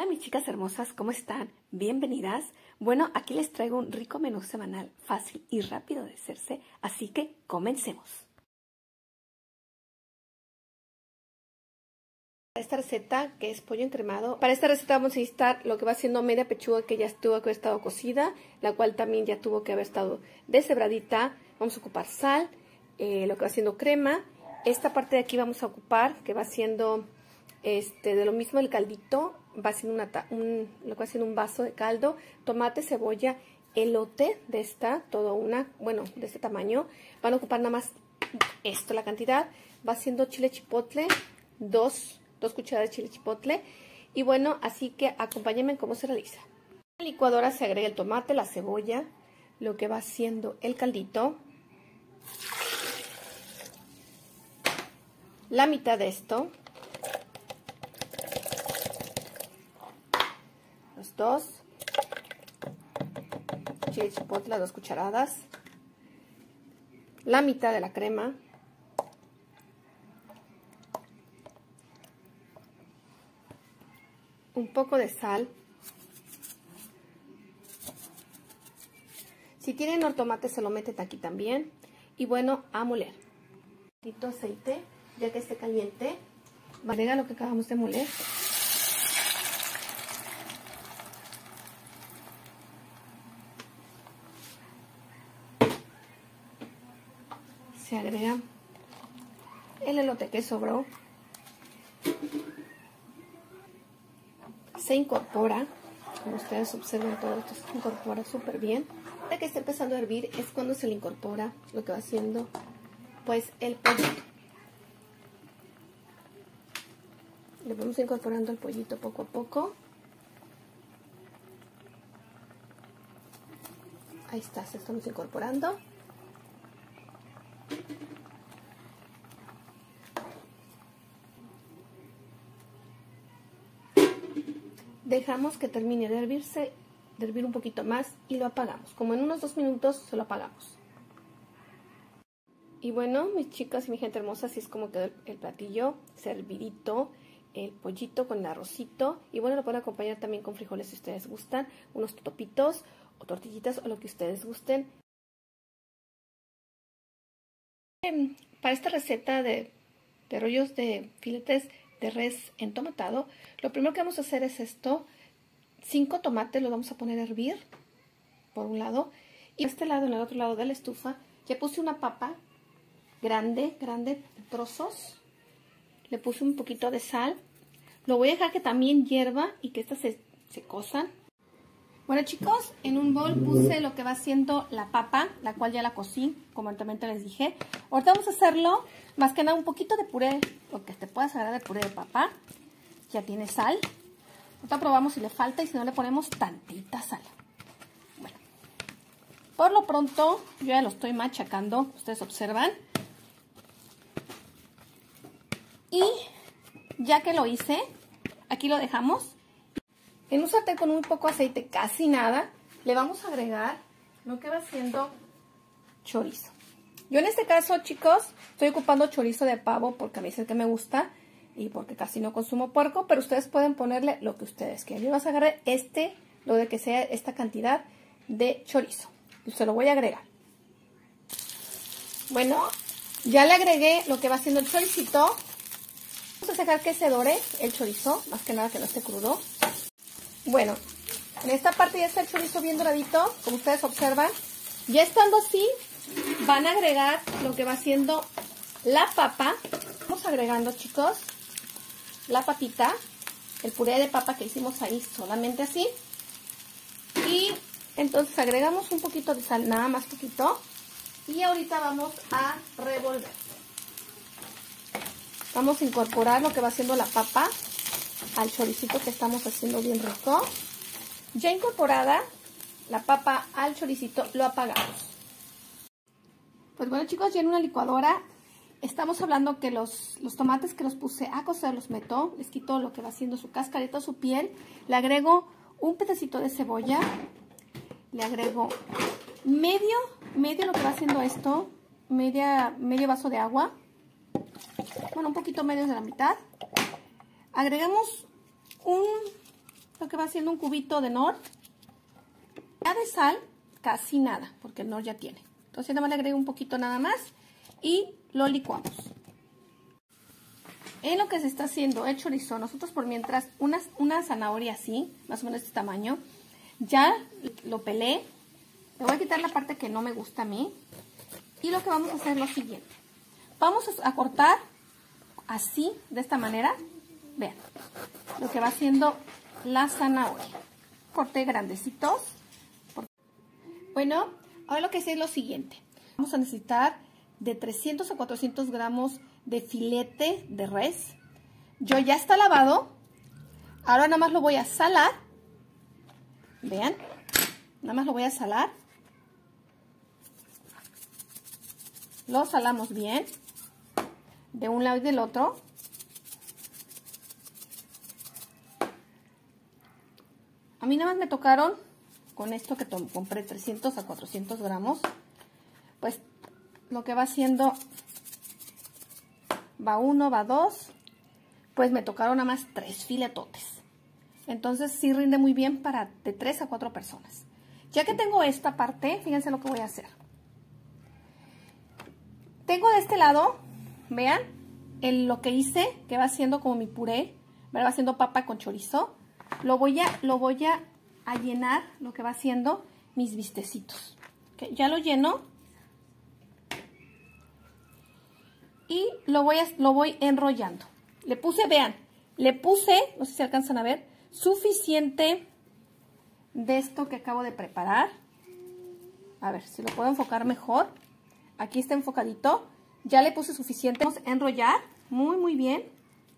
Hola mis chicas hermosas, ¿cómo están? Bienvenidas. Bueno, aquí les traigo un rico menú semanal, fácil y rápido de hacerse, así que comencemos. Para esta receta, que es pollo encremado, para esta receta vamos a necesitar lo que va siendo media pechuga que ya tuvo que haber estado cocida, la cual también ya tuvo que haber estado deshebradita. Vamos a ocupar sal, lo que va siendo crema. Esta parte de aquí vamos a ocupar, que va siendo de lo mismo el caldito, va siendo lo que va siendo un vaso de caldo, tomate, cebolla, elote de de este tamaño. Van a ocupar nada más esto, la cantidad. Va siendo chile chipotle, dos cucharadas de chile chipotle. Y bueno, así que acompáñenme en cómo se realiza. En la licuadora se agrega el tomate, la cebolla, lo que va siendo el caldito, la mitad de esto, los dos, chile chipotle, 2 cucharadas, la mitad de la crema, un poco de sal. Si tienen el tomate se lo meten aquí también. Y bueno, a moler. Un poquito de aceite, ya que esté caliente. Agrega lo que acabamos de moler. Se agrega el elote que sobró. Se incorpora, como ustedes observan, todo esto se incorpora súper bien. Ahora que está empezando a hervir es cuando se le incorpora lo que va haciendo pues el pollito. Le vamos incorporando el pollito poco a poco. Ahí está, se estamos incorporando. Dejamos que termine de hervir un poquito más y lo apagamos. Como en unos 2 minutos se lo apagamos. Y bueno, mis chicas y mi gente hermosa, así es como quedó el platillo servidito, el pollito con el arrocito. Y bueno, lo pueden acompañar también con frijoles si ustedes gustan, unos totopitos o tortillitas o lo que ustedes gusten. Para esta receta de rollos de filetes de res entomatado, lo primero que vamos a hacer es esto. 5 tomates los vamos a poner a hervir por un lado, y este lado, en el otro lado de la estufa, ya puse una papa grande en trozos. Le puse un poquito de sal. Lo voy a dejar que también hierva y que estas se cosan. Bueno chicos, en un bol puse lo que va siendo la papa, la cual ya la cocí, como anteriormente les dije. Ahorita vamos a hacerlo, más que nada un poquito de puré, lo que te puedas agarrar de puré de papa. Ya tiene sal. Ahorita probamos si le falta y si no le ponemos tantita sal. Bueno, por lo pronto yo ya lo estoy machacando, ustedes observan. Y ya que lo hice, aquí lo dejamos. En un sartén con un poco de aceite, casi nada, le vamos a agregar lo que va siendo chorizo. Yo en este caso, chicos, estoy ocupando chorizo de pavo porque a mí es el que me gusta y porque casi no consumo puerco, pero ustedes pueden ponerle lo que ustedes quieran. Yo voy a agarrar lo de que sea esta cantidad de chorizo. Y se lo voy a agregar. Bueno, ya le agregué lo que va siendo el choricito. Vamos a dejar que se dore el chorizo, más que nada que no esté crudo. Bueno, en esta parte ya está el chorizo bien doradito, como ustedes observan. Ya estando así, van a agregar lo que va siendo la papa. Vamos agregando, chicos, la papita, el puré de papa que hicimos ahí, solamente así. Y entonces agregamos un poquito de sal, nada más poquito. Y ahorita vamos a revolver. Vamos a incorporar lo que va siendo la papa al choricito que estamos haciendo bien rico. Ya incorporada la papa al choricito, lo apagamos. Pues bueno chicos, ya en una licuadora estamos hablando que los tomates que los puse a cocer los meto, les quito lo que va siendo su cascarita, su piel, le agrego un pedacito de cebolla, le agrego medio lo que va haciendo esto, medio vaso de agua, bueno, un poquito medio de la mitad. Agregamos lo que va haciendo un cubito de Knorr. Ya de sal, casi nada, porque el Knorr ya tiene. Entonces nada más le agrego un poquito nada más y lo licuamos. En lo que se está haciendo el chorizo, nosotros por mientras una zanahoria así, más o menos de este tamaño, ya lo pelé. Le voy a quitar la parte que no me gusta a mí. Y lo que vamos a hacer es lo siguiente. Vamos a cortar así, de esta manera. Vean, lo que va haciendo la zanahoria. Corté grandecitos. Bueno, ahora lo que sé es lo siguiente. Vamos a necesitar de 300 a 400 gramos de filete de res. Yo ya está lavado. Ahora nada más lo voy a salar. Vean, nada más lo voy a salar. Lo salamos bien, de un lado y del otro. A mí nada más me tocaron, con esto que compré 300 a 400 gramos, pues lo que va haciendo, va 1, va 2, pues me tocaron nada más 3 filetotes. Entonces sí rinde muy bien para de 3 a 4 personas. Ya que tengo esta parte, fíjense lo que voy a hacer. Tengo de este lado, vean, lo que hice, que va haciendo como mi puré, va haciendo papa con chorizo. Lo voy a llenar, lo que va haciendo mis bistecitos. ¿Okay? Ya lo lleno. Y lo voy enrollando. Le puse, vean, no sé si alcanzan a ver, suficiente de esto que acabo de preparar. A ver si lo puedo enfocar mejor. Aquí está enfocadito. Ya le puse suficiente. Vamos a enrollar muy bien.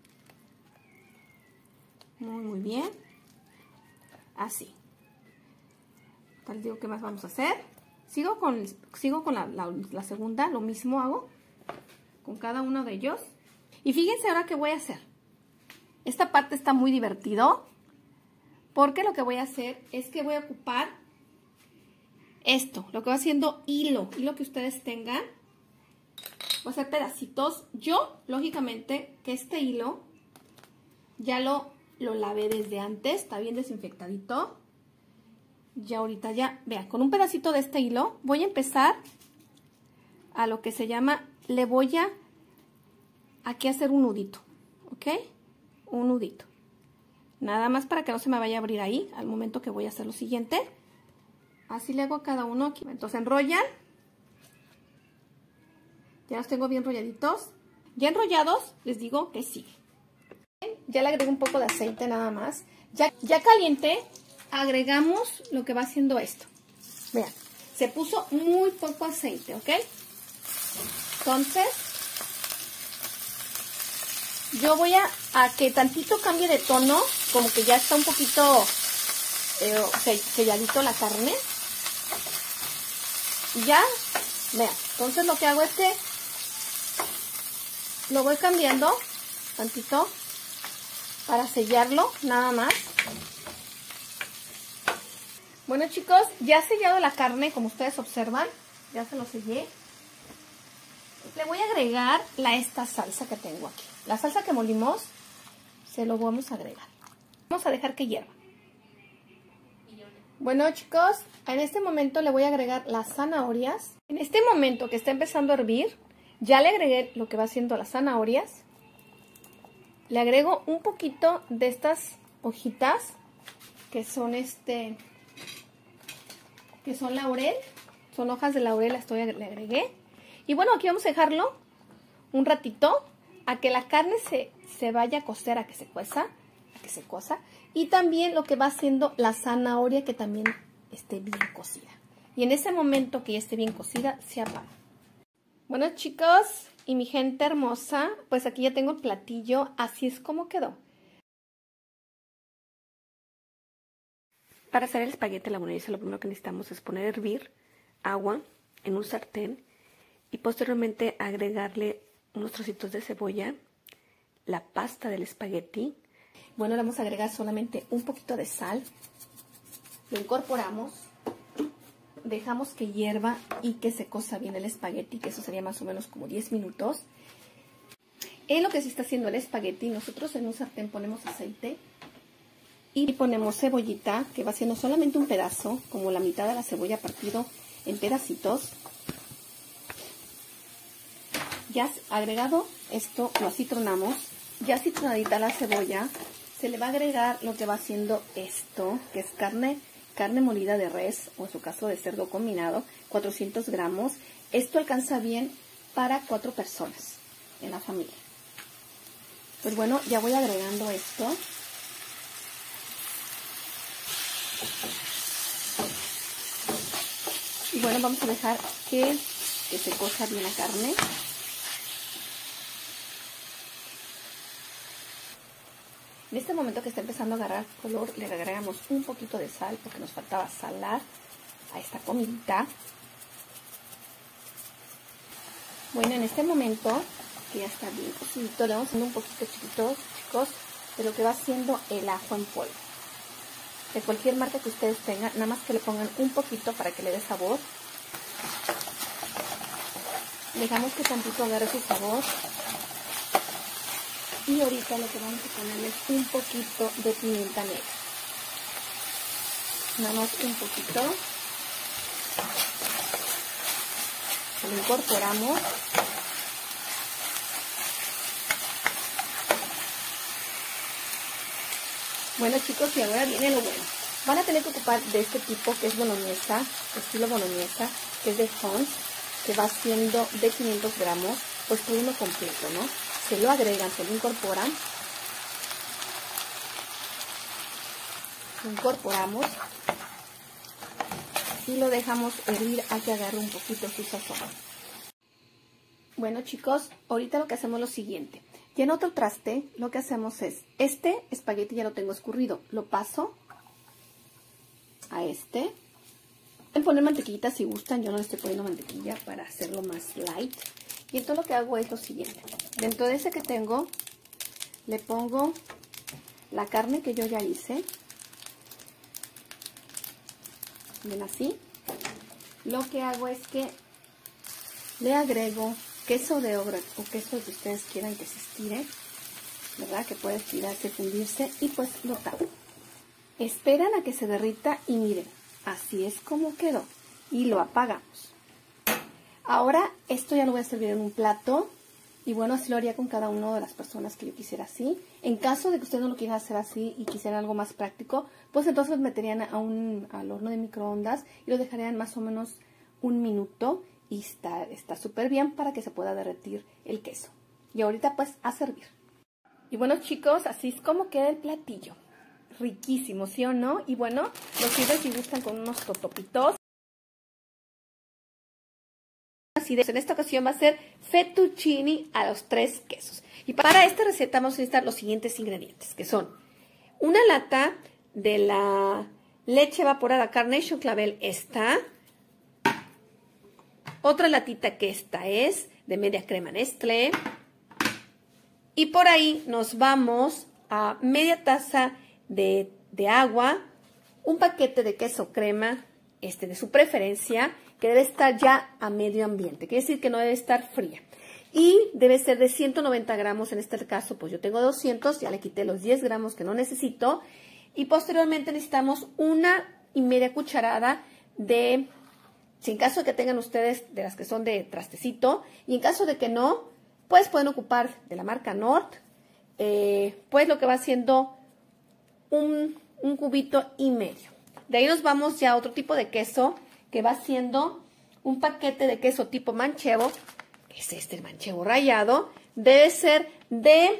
Muy bien. Así. Les digo qué más vamos a hacer. Sigo con la segunda. Lo mismo hago con cada uno de ellos. Y fíjense ahora qué voy a hacer. Esta parte está muy divertido. Porque lo que voy a hacer es que voy a ocupar esto, lo que va haciendo hilo que ustedes tengan. Voy a hacer pedacitos. Yo, lógicamente, que este hilo ya lo lavé desde antes, está bien desinfectadito. Ya ahorita ya, vean, con un pedacito de este hilo voy a empezar a lo que se llama, le voy a aquí hacer un nudito, ¿ok? Un nudito. Nada más para que no se me vaya a abrir ahí al momento que voy a hacer lo siguiente. Así le hago a cada uno aquí. Entonces enrollan. Ya los tengo bien enrolladitos. Ya enrollados, les digo que sigue. Ya le agrego un poco de aceite nada más. Ya caliente, agregamos lo que va haciendo esto. Vean, se puso muy poco aceite, ¿ok? Entonces, yo voy a que tantito cambie de tono, como que ya está un poquito selladito la carne. Ya, vean, entonces lo que hago es que lo voy cambiando tantito para sellarlo, nada más. Bueno chicos, ya he sellado la carne, como ustedes observan, ya se lo sellé. Le voy a agregar esta salsa que tengo aquí. La salsa que molimos, se lo vamos a agregar. Vamos a dejar que hierva. Bueno chicos, en este momento le voy a agregar las zanahorias. En este momento que está empezando a hervir, ya le agregué lo que va haciendo las zanahorias. Le agrego un poquito de estas hojitas que son laurel. Son hojas de laurel, le agregué. Y bueno, aquí vamos a dejarlo un ratito a que la carne se vaya a cocer, a que se cueza. Y también lo que va haciendo la zanahoria, que también esté bien cocida. Y en ese momento que ya esté bien cocida, se apaga. Bueno chicos y mi gente hermosa, pues aquí ya tengo el platillo, así es como quedó. Para hacer el espagueti a la boloñesa, lo primero que necesitamos es poner a hervir agua en un sartén y posteriormente agregarle unos trocitos de cebolla, la pasta del espagueti. Bueno, le vamos a agregar solamente un poquito de sal, lo incorporamos, dejamos que hierva y que se cosa bien el espagueti, que eso sería más o menos como 10 minutos. En lo que se está haciendo el espagueti, nosotros en un sartén ponemos aceite Y ponemos cebollita, que va siendo solamente un pedazo, como la mitad de la cebolla partido en pedacitos. Ya agregado esto, lo acitronamos. Ya citronadita la cebolla, se le va a agregar lo que va siendo esto, que es carne molida de res, o en su caso de cerdo combinado, 400 gramos. Esto alcanza bien para 4 personas en la familia. Pues bueno, ya voy agregando esto. Y bueno, vamos a dejar que se cosa bien la carne. En este momento que está empezando a agarrar color, le agregamos un poquito de sal, porque nos faltaba salar a esta comidita. Bueno, en este momento, que ya está bien cocidito, le vamos haciendo un poquito chiquitos, chicos, de lo que va siendo el ajo en polvo. De cualquier marca que ustedes tengan, nada más que le pongan un poquito para que le dé sabor. Dejamos que tantito agarre su sabor. Y ahorita lo que vamos a ponerle es un poquito de pimienta negra. Nada más un poquito. Lo incorporamos. Bueno, chicos, y ahora viene lo bueno. Van a tener que ocupar de este tipo, que es boloñesa, estilo boloñesa, que es de Heinz, que va siendo de 500 gramos, pues todo uno completo, ¿no? Se lo agregan, se lo incorporan. Lo incorporamos y lo dejamos hervir a que agarre un poquito su sazón. Bueno, chicos, ahorita lo que hacemos es lo siguiente. Y en otro traste lo que hacemos es, este espagueti ya lo tengo escurrido, lo paso a este. Pueden poner mantequillita si gustan, yo no le estoy poniendo mantequilla para hacerlo más light. Y entonces lo que hago es lo siguiente. Dentro de ese que tengo, le pongo la carne que yo ya hice. Ven así. Lo que hago es que le agrego queso de obra o queso que ustedes quieran que se estire, ¿verdad? Que puede estirarse, fundirse, y pues lo tapo. Esperan a que se derrita y miren, así es como quedó. Y lo apagamos. Ahora esto ya lo voy a servir en un plato. Y bueno, así lo haría con cada una de las personas que yo quisiera así. En caso de que ustedes no lo quieran hacer así y quisieran algo más práctico, pues entonces los meterían al horno de microondas y lo dejarían más o menos un minuto. Y está súper bien para que se pueda derretir el queso. Y ahorita pues a servir. Y bueno, chicos, así es como queda el platillo. Riquísimo, ¿sí o no? Y bueno, lo sirven si gustan con unos totopitos. En esta ocasión va a ser fettuccine a los 3 quesos. Y para esta receta vamos a necesitar los siguientes ingredientes, que son una lata de la leche evaporada Carnation Clavel, esta. Otra latita que esta es de media crema Nestlé. Y por ahí nos vamos a media taza de agua, un paquete de queso crema, de su preferencia, que debe estar ya a medio ambiente, quiere decir que no debe estar fría. Y debe ser de 190 gramos, en este caso pues yo tengo 200, ya le quité los 10 gramos que no necesito. Y posteriormente necesitamos 1,5 cucharadas de, si en caso de que tengan ustedes de las que son de trastecito, y en caso de que no, pues pueden ocupar de la marca Nord, pues lo que va siendo un cubito y medio. De ahí nos vamos ya a otro tipo de queso, que va siendo un paquete de queso tipo manchego, que es el manchego rallado, debe ser de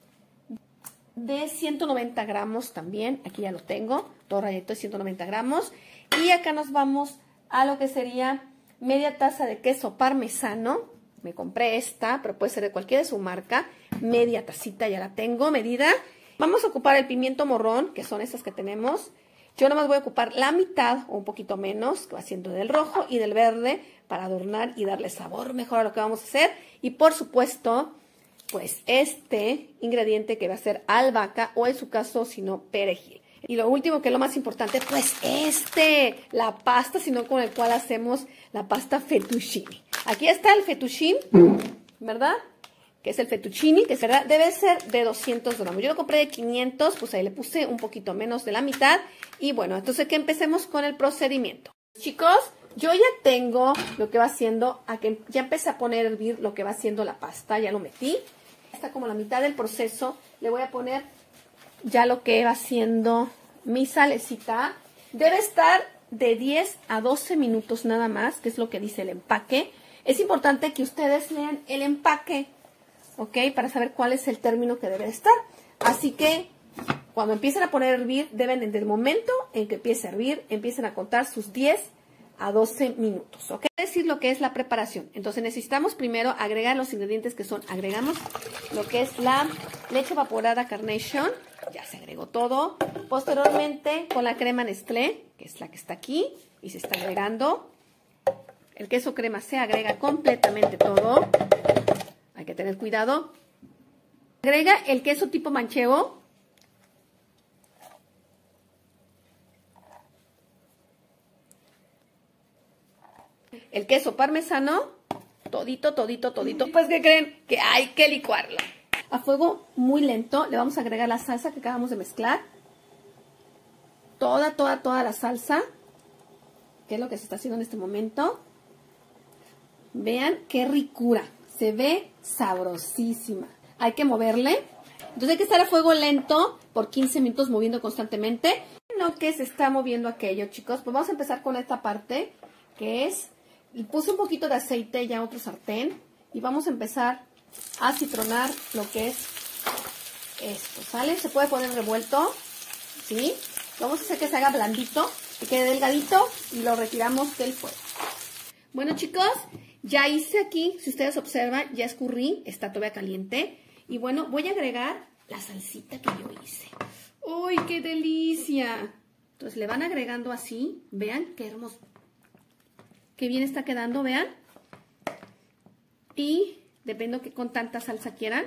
190 gramos también, aquí ya lo tengo, todo ralladito de 190 gramos, y acá nos vamos a lo que sería media taza de queso parmesano, me compré esta, pero puede ser de cualquiera de su marca, media tacita ya la tengo medida. Vamos a ocupar el pimiento morrón, que son estas que tenemos. Yo nada más voy a ocupar la mitad o un poquito menos, que va siendo del rojo y del verde, para adornar y darle sabor mejor a lo que vamos a hacer. Y por supuesto, pues este ingrediente que va a ser albahaca o en su caso, si no, perejil. Y lo último, que es lo más importante, pues la pasta, sino con el cual hacemos la pasta fettuccine. Aquí está el fettuccine, ¿verdad? que es el fettuccine, que ¿verdad? Debe ser de 200 gramos. Yo lo compré de 500, pues ahí le puse un poquito menos de la mitad. Y bueno, entonces que empecemos con el procedimiento. Chicos, yo ya tengo lo que va haciendo, ya empecé a poner a hervir lo que va haciendo la pasta, ya lo metí. Está como la mitad del proceso. Le voy a poner ya lo que va haciendo mi salecita. Debe estar de 10 a 12 minutos nada más, que es lo que dice el empaque. Es importante que ustedes lean el empaque, ¿ok? Para saber cuál es el término que debe estar. Así que cuando empiecen a poner a hervir, deben desde el momento en que empiece a hervir, empiecen a contar sus 10 a 12 minutos, ¿ok? Es decir, lo que es la preparación. Entonces necesitamos primero agregar los ingredientes que son, agregamos lo que es la leche evaporada Carnation, ya se agregó todo. Posteriormente con la crema Nestlé, que es la que está aquí, y se está agregando. El queso crema se agrega completamente todo. Hay que tener cuidado. Agrega el queso tipo manchego. El queso parmesano. Todito, todito, todito. Pues, ¿qué creen? Que hay que licuarlo. A fuego muy lento le vamos a agregar la salsa que acabamos de mezclar. Toda la salsa. Que es lo que se está haciendo en este momento. Vean qué ricura. Se ve sabrosísima. Hay que moverle. Entonces hay que estar a fuego lento por 15 minutos moviendo constantemente. No que se está moviendo aquello, chicos. Pues vamos a empezar con esta parte que es... Puse un poquito de aceite ya en otro sartén. Y vamos a empezar a citronar lo que es esto, ¿sale? Se puede poner revuelto, ¿sí? Vamos a hacer que se haga blandito, que quede delgadito y lo retiramos del fuego. Bueno, chicos, ya hice aquí, si ustedes observan, ya escurrí, está todavía caliente. Y bueno, voy a agregar la salsita que yo hice. ¡Uy, qué delicia! Entonces le van agregando así, vean qué hermoso, qué bien está quedando, vean. Y depende que con tanta salsa quieran.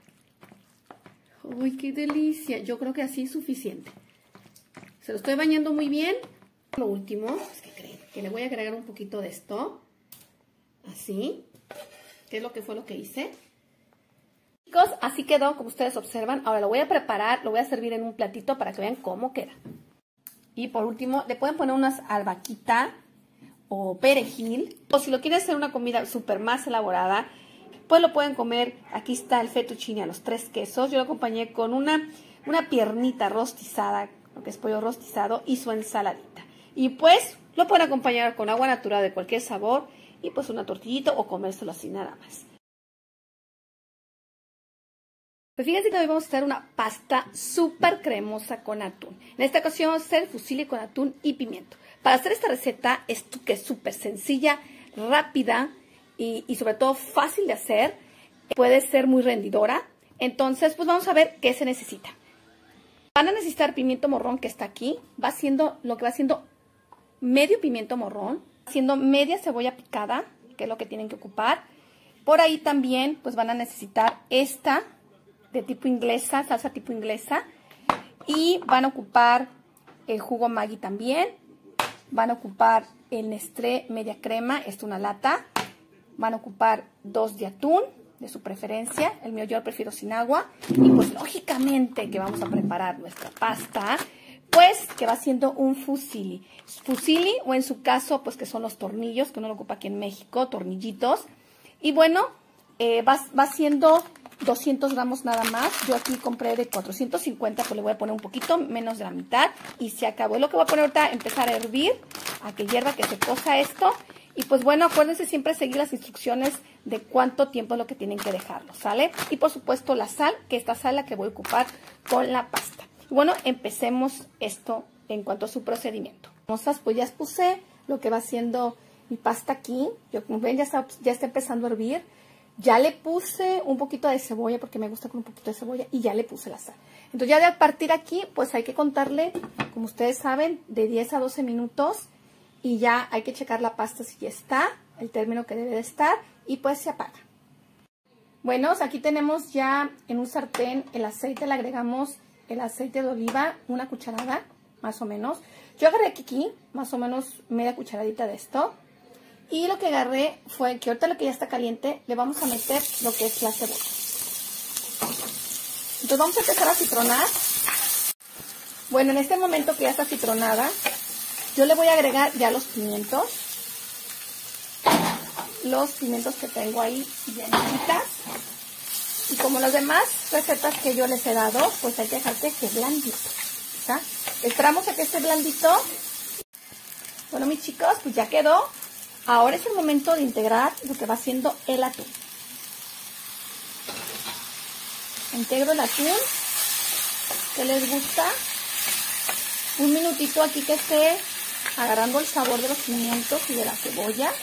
¡Uy, qué delicia! Yo creo que así es suficiente. Se lo estoy bañando muy bien. Lo último, es que creen que le voy a agregar un poquito de esto. Así. Que es lo que fue lo que hice. Chicos, así quedó, como ustedes observan. Ahora lo voy a preparar, lo voy a servir en un platito para que vean cómo queda. Y por último, le pueden poner unas albahaquita o perejil. O si lo quieren hacer una comida súper más elaborada, pues lo pueden comer. Aquí está el fettuccine a los 3 quesos. Yo lo acompañé con una piernita rostizada, lo que es pollo rostizado, y su ensaladita. Y pues lo pueden acompañar con agua natural de cualquier sabor y pues una tortillita o comérselo así nada más. Pues fíjense que hoy vamos a hacer una pasta súper cremosa con atún. En esta ocasión vamos a hacer fusilli con atún y pimiento. Para hacer esta receta que es súper sencilla, rápida y sobre todo fácil de hacer. Puede ser muy rendidora. Entonces pues vamos a ver qué se necesita. Van a necesitar pimiento morrón que está aquí. Va siendo lo que va siendo medio pimiento morrón. Haciendo media cebolla picada, que es lo que tienen que ocupar. Por ahí también pues van a necesitar esta de tipo inglesa, salsa tipo inglesa. Y van a ocupar el jugo Maggi también. Van a ocupar el Nestlé media crema, esto es una lata. Van a ocupar 2 de atún, de su preferencia. El mío yo lo prefiero sin agua. Y pues lógicamente que vamos a preparar nuestra pasta, pues que va siendo un fusilli. Fusilli o en su caso pues que son los tornillos, que uno lo ocupa aquí en México, tornillitos. Y bueno, va siendo 200 gramos nada más. Yo aquí compré de 450, pues le voy a poner un poquito menos de la mitad. Y se acabó. Lo que voy a poner ahorita, empezar a hervir, a que hierva, que se cosa esto. Y pues bueno, acuérdense siempre seguir las instrucciones de cuánto tiempo es lo que tienen que dejarlo, ¿sale? Y por supuesto la sal, que esta sal la que voy a ocupar con la pasta. Y bueno, empecemos esto en cuanto a su procedimiento. Pues ya puse lo que va siendo mi pasta aquí. Yo, como ven, ya está empezando a hervir. Ya le puse un poquito de cebolla porque me gusta con un poquito de cebolla y ya le puse la sal. Entonces ya de a partir aquí pues hay que contarle, como ustedes saben, de 10 a 12 minutos y ya hay que checar la pasta si ya está, el término que debe de estar y pues se apaga. Bueno, aquí tenemos ya en un sartén el aceite, le agregamos el aceite de oliva, una cucharada más o menos. Yo agarré aquí más o menos media cucharadita de esto. Y lo que agarré fue que ahorita lo que ya está caliente, le vamos a meter lo que es la cebolla. Entonces vamos a empezar a citronar. Bueno, en este momento que ya está citronada, yo le voy a agregar ya los pimientos. Los pimientos que tengo ahí llenitas. Y como las demás recetas que yo les he dado, pues hay que dejar que esté blandito. ¿Está? Esperamos a que esté blandito. Bueno, mis chicos, pues ya quedó. Ahora es el momento de integrar lo que va siendo el atún. Integro el atún. ¿Qué les gusta? Un minutito aquí que esté agarrando el sabor de los pimientos y de la cebolla.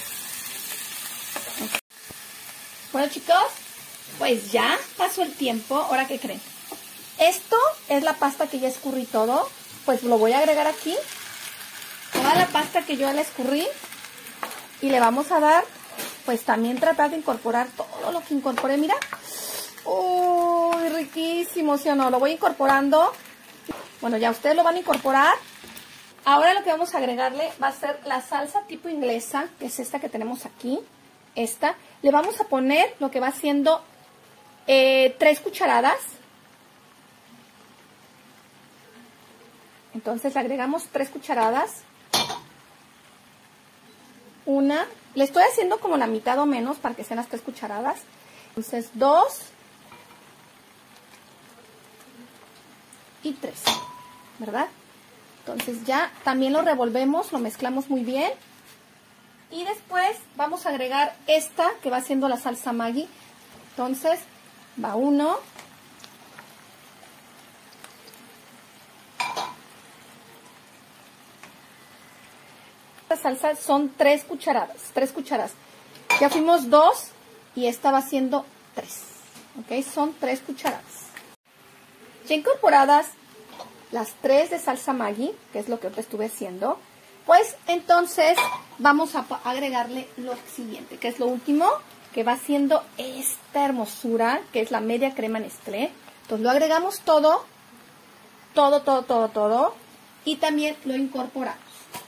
Bueno, chicos, pues ya pasó el tiempo. ¿Ahora qué creen? Esto es la pasta que ya escurrí todo. Pues lo voy a agregar aquí. Toda la pasta que yo ya la escurrí. Y le vamos a dar, pues también tratar de incorporar todo lo que incorporé. Mira. ¡Uy, riquísimo! ¿Sí o no? Lo voy incorporando. Bueno, ya ustedes lo van a incorporar. Ahora lo que vamos a agregarle va a ser la salsa tipo inglesa, que es esta que tenemos aquí. Esta. Le vamos a poner lo que va siendo 3 cucharadas. Entonces le agregamos 3 cucharadas. Una. Le estoy haciendo como la mitad o menos para que sean las 3 cucharadas. Entonces 2 y 3. ¿Verdad? Entonces ya también lo revolvemos, lo mezclamos muy bien. Y después vamos a agregar esta que va siendo la salsa Maggi. Entonces va 1. Esta salsa son 3 cucharadas. 3 cucharadas. Ya fuimos 2 y esta va siendo 3. ¿Ok? Son 3 cucharadas. Ya incorporadas las 3 de salsa Maggi, que es lo que yo estuve haciendo, pues entonces vamos a agregarle lo siguiente, que es lo último, que va siendo esta hermosura, que es la media crema Nestlé. Entonces lo agregamos todo, y también lo incorporamos.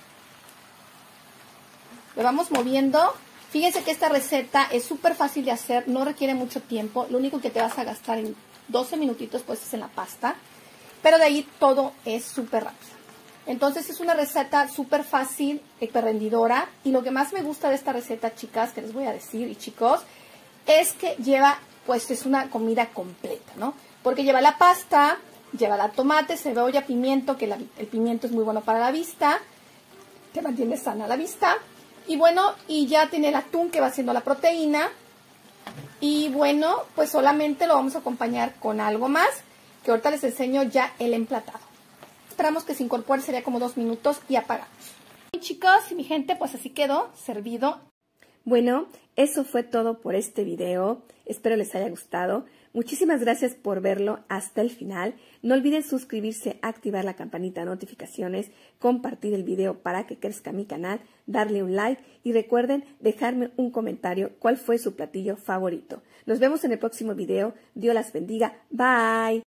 Lo vamos moviendo. Fíjense que esta receta es súper fácil de hacer, no requiere mucho tiempo. Lo único que te vas a gastar en 12 minutitos pues es en la pasta. Pero de ahí todo es súper rápido. Entonces es una receta súper fácil, súper rendidora. Y lo que más me gusta de esta receta, chicas, que les voy a decir, y chicos, es que lleva, pues es una comida completa, ¿no? Porque lleva la pasta, lleva la tomate, cebolla, pimiento, que el pimiento es muy bueno para la vista, que mantiene sana la vista. Y bueno, y ya tiene el atún que va siendo la proteína. Y bueno, pues solamente lo vamos a acompañar con algo más, que ahorita les enseño ya el emplatado. Esperamos que se incorpore, sería como 2 minutos y apagamos. Y chicos y mi gente, pues así quedó servido. Bueno, eso fue todo por este video. Espero les haya gustado. Muchísimas gracias por verlo hasta el final. No olviden suscribirse, activar la campanita de notificaciones, compartir el video para que crezca mi canal, darle un like y recuerden dejarme un comentario cuál fue su platillo favorito. Nos vemos en el próximo video. Dios las bendiga. Bye.